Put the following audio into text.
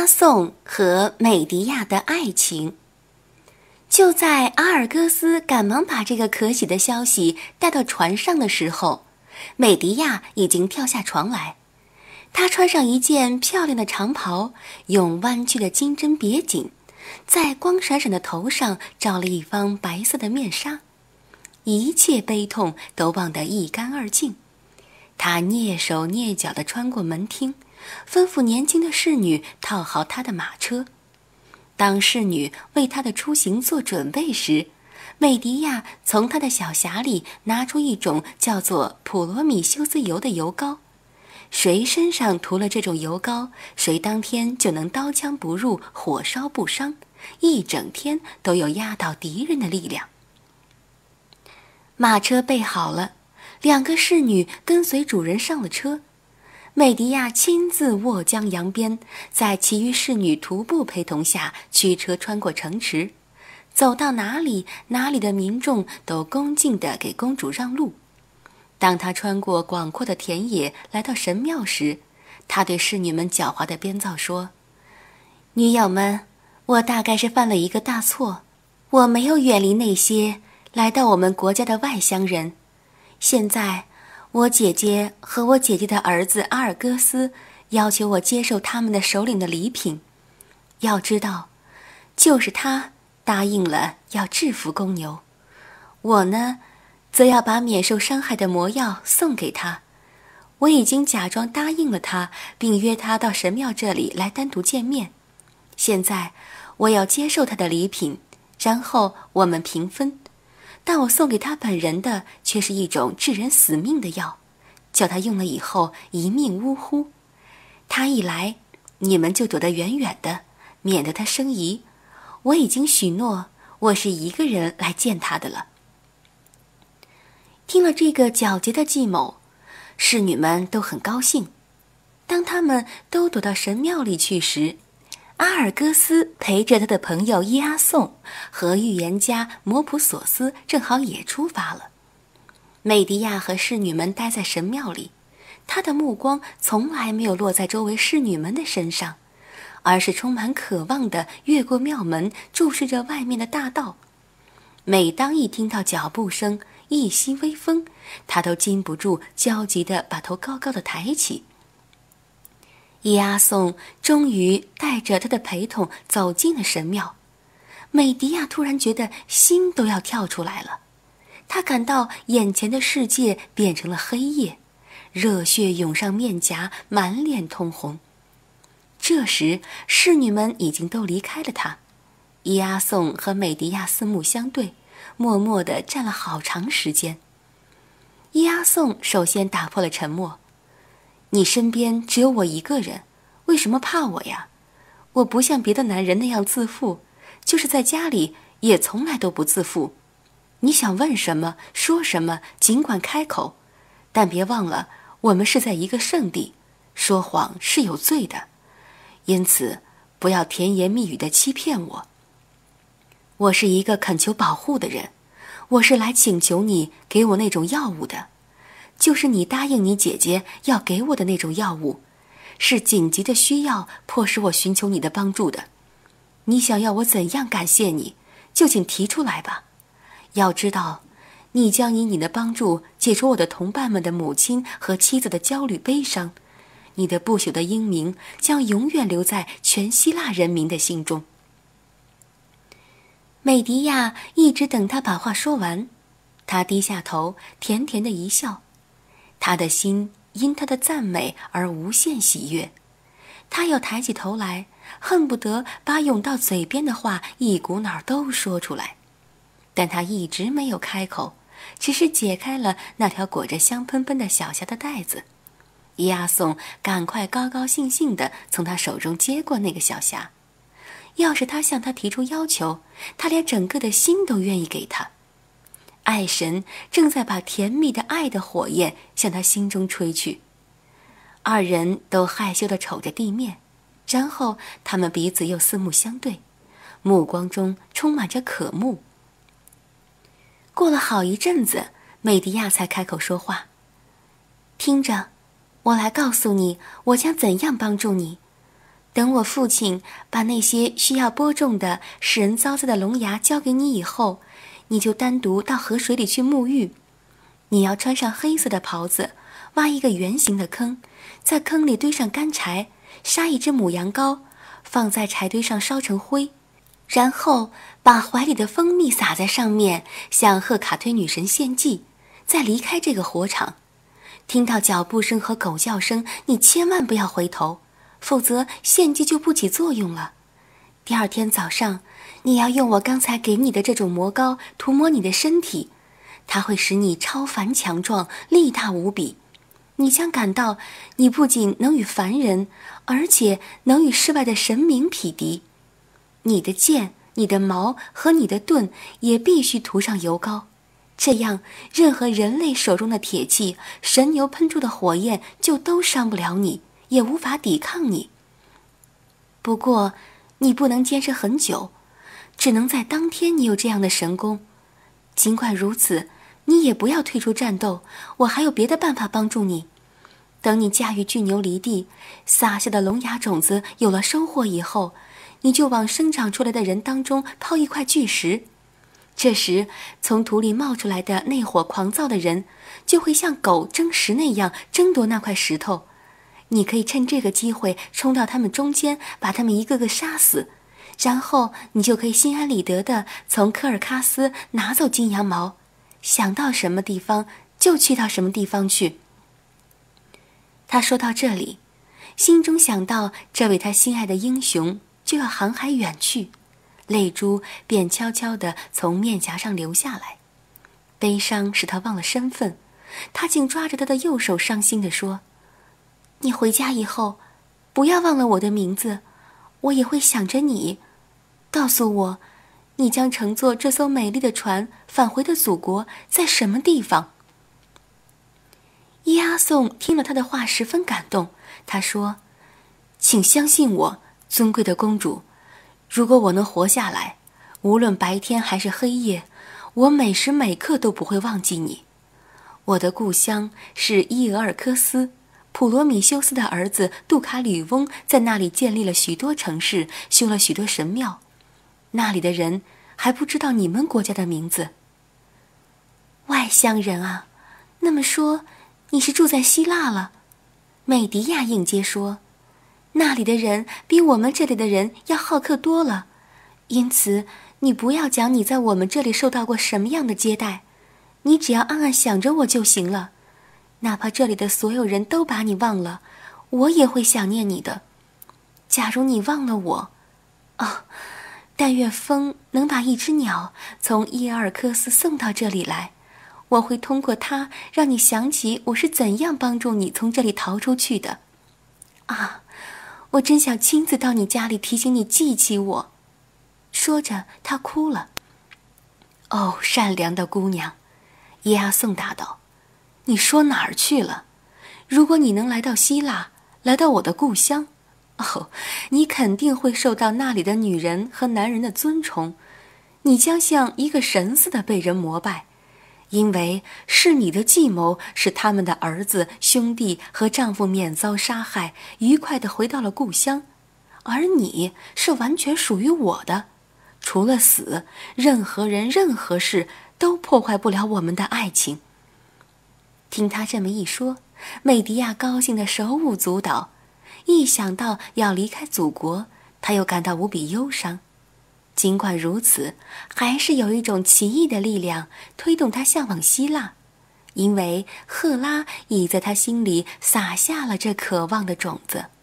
阿宋和美迪亚的爱情。就在阿尔戈斯赶忙把这个可喜的消息带到船上的时候，美迪亚已经跳下床来。她穿上一件漂亮的长袍，用弯曲的金针别紧，在光闪闪的头上罩了一方白色的面纱，一切悲痛都忘得一干二净。她蹑手蹑脚地穿过门厅，吩咐年轻的侍女套好她的马车。当侍女为她的出行做准备时，美迪亚从她的小匣里拿出一种叫做普罗米修斯油的油膏，谁身上涂了这种油膏，谁当天就能刀枪不入，火烧不伤，一整天都有压倒敌人的力量。马车备好了，两个侍女跟随主人上了车。美迪亚亲自卧江扬鞭，在其余侍女徒步陪同下驱车穿过城池，走到哪里，哪里的民众都恭敬地给公主让路。当她穿过广阔的田野来到神庙时，她对侍女们狡猾地编造说：“女友们，我大概是犯了一个大错，我没有远离那些来到我们国家的外乡人。现在我姐姐和我姐姐的儿子阿尔戈斯要求我接受他们的首领的礼品。要知道，就是他答应了要制服公牛，我呢，则要把免受伤害的魔药送给他。我已经假装答应了他，并约他到神庙这里来单独见面。现在我要接受他的礼品，然后我们平分。但我送给他本人的却是一种致人死命的药，叫他用了以后一命呜呼。他一来，你们就躲得远远的，免得他生疑。我已经许诺，我是一个人来见他的了。”听了这个狡黠的计谋，侍女们都很高兴。当他们都躲到神庙里去时，阿尔戈斯陪着他的朋友伊阿宋和预言家摩普索斯正好也出发了。美迪亚和侍女们待在神庙里，她的目光从来没有落在周围侍女们的身上，而是充满渴望地越过庙门，注视着外面的大道。每当一听到脚步声，一息微风，她都禁不住焦急地把头高高地抬起。伊阿宋终于带着他的陪同走进了神庙。美迪亚突然觉得心都要跳出来了，她感到眼前的世界变成了黑夜，热血涌上面颊，满脸通红。这时侍女们已经都离开了她，伊阿宋和美迪亚四目相对，默默地站了好长时间。伊阿宋首先打破了沉默：“你身边只有我一个人，为什么怕我呀？我不像别的男人那样自负，就是在家里也从来都不自负。你想问什么说什么，尽管开口，但别忘了我们是在一个圣地，说谎是有罪的，因此不要甜言蜜语地欺骗我。我是一个恳求保护的人，我是来请求你给我那种药物的，就是你答应你姐姐要给我的那种药物，是紧急的需要迫使我寻求你的帮助的。你想要我怎样感谢你，就请提出来吧。要知道，你将以你的帮助解除我的同伴们的母亲和妻子的焦虑悲伤，你的不朽的英名将永远留在全希腊人民的心中。”美迪亚一直等他把话说完，他低下头，甜甜的一笑。他的心因他的赞美而无限喜悦，他要抬起头来，恨不得把涌到嘴边的话一股脑都说出来，但他一直没有开口，只是解开了那条裹着香喷喷的小匣的袋子。伊阿宋赶快高高兴兴地从他手中接过那个小匣，要是他向他提出要求，他连整个的心都愿意给他。爱神正在把甜蜜的爱的火焰向他心中吹去。二人都害羞地瞅着地面，然后他们彼此又四目相对，目光中充满着渴慕。过了好一阵子，美迪亚才开口说话：“听着，我来告诉你，我将怎样帮助你。 等我父亲把那些需要播种的使人遭罪的龙牙交给你以后，你就单独到河水里去沐浴。你要穿上黑色的袍子，挖一个圆形的坑，在坑里堆上干柴，杀一只母羊羔，放在柴堆上烧成灰，然后把怀里的蜂蜜撒在上面，向赫卡忒女神献祭，再离开这个火场。听到脚步声和狗叫声，你千万不要回头，否则献祭就不起作用了。第二天早上，你要用我刚才给你的这种魔膏涂抹你的身体，它会使你超凡强壮，力大无比。你将感到你不仅能与凡人，而且能与世外的神明匹敌。你的剑、你的矛和你的盾也必须涂上油膏，这样任何人类手中的铁器、神牛喷出的火焰就都伤不了你，也无法抵抗你。不过你不能坚持很久，只能在当天你有这样的神功。尽管如此，你也不要退出战斗，我还有别的办法帮助你。等你驾驭巨牛离地，撒下的龙牙种子有了收获以后，你就往生长出来的人当中抛一块巨石。这时，从土里冒出来的内火狂躁的人，就会像狗争食那样争夺那块石头。你可以趁这个机会冲到他们中间，把他们一个个杀死，然后你就可以心安理得地从科尔喀斯拿走金羊毛，想到什么地方就去到什么地方去。他说到这里，心中想到这位他心爱的英雄就要航海远去，泪珠便悄悄地从面颊上流下来。悲伤使他忘了身份，他竟抓着他的右手伤心地说：你回家以后不要忘了我的名字，我也会想着你。告诉我，你将乘坐这艘美丽的船返回的祖国在什么地方？伊阿宋听了他的话十分感动，他说：请相信我，尊贵的公主，如果我能活下来，无论白天还是黑夜，我每时每刻都不会忘记你。我的故乡是伊俄尔科斯，普罗米修斯的儿子杜卡吕翁在那里建立了许多城市，修了许多神庙。那里的人还不知道你们国家的名字。外乡人啊，那么说你是住在希腊了？美迪亚应接说：那里的人比我们这里的人要好客多了，因此你不要讲你在我们这里受到过什么样的接待，你只要暗暗想着我就行了。哪怕这里的所有人都把你忘了，我也会想念你的。假如你忘了我，但愿风能把一只鸟从伊尔克斯送到这里来，我会通过它让你想起我是怎样帮助你从这里逃出去的。我真想亲自到你家里提醒你记起我。说着他哭了。哦，善良的姑娘，耶阿宋答道，你说哪儿去了？如果你能来到希腊，来到我的故乡，你肯定会受到那里的女人和男人的尊崇，你将像一个神似的被人膜拜，因为是你的计谋使他们的儿子、兄弟和丈夫免遭杀害，愉快地回到了故乡，而你是完全属于我的。除了死，任何人、任何事都破坏不了我们的爱情。听他这么一说，美迪亚高兴得手舞足蹈。一想到要离开祖国，他又感到无比忧伤。尽管如此，还是有一种奇异的力量推动他向往希腊，因为赫拉已在他心里撒下了这渴望的种子。